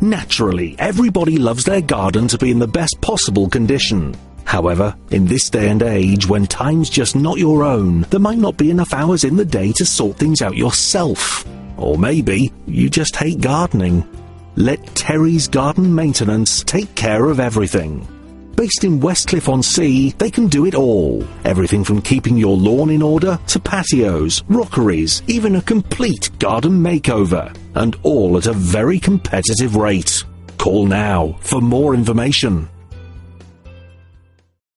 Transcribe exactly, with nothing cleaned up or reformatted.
Naturally, everybody loves their garden to be in the best possible condition. However, in this day and age, when time's just not your own, there might not be enough hours in the day to sort things out yourself. Or maybe you just hate gardening. Let Terry's Garden Maintenance take care of everything. Based in Westcliff-on-Sea, they can do it all. Everything from keeping your lawn in order to patios, rockeries, even a complete garden makeover. And all at a very competitive rate. Call now for more information.